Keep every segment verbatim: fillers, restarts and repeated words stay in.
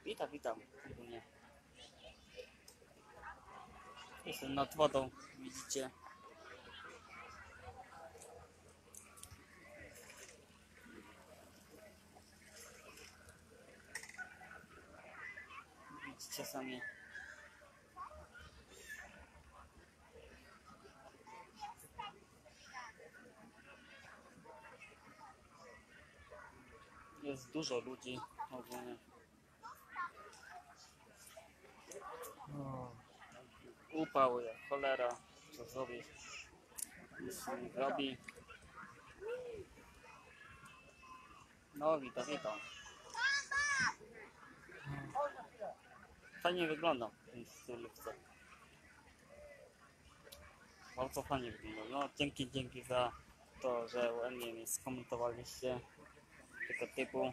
Witam, witam. Ogólnie. Jestem nad wodą, widzicie. Widzicie sami. Jest dużo ludzi ogólnie. Upał jak cholera. Co zrobić? Nic się nie zrobi. No witam, witam. Fajnie wygląda w tym stylówce. Bardzo fajnie wygląda. No dzięki, dzięki za to, że ładnie mi skomentowaliście tego typu.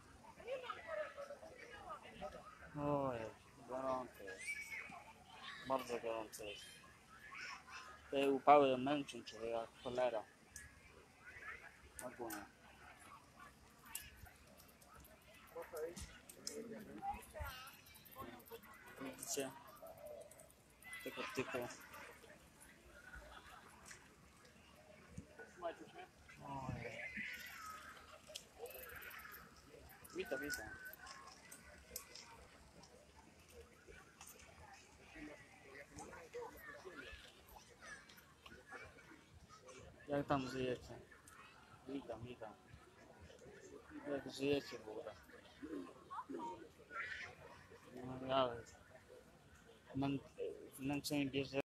Oj, gorąco jest. Bardzo gorąco jest. Te upały męczą cię jak cholera. Ogólnie. Widzicie? Tego typu. Oj. Witam, witam. Jak tam żyjecie? Witam, witam. Jak żyjecie w ogóle? No ale zmęczenie bierze